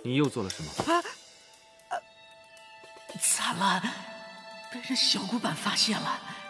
你又做了什么？ 惨了，被人小古板发现了。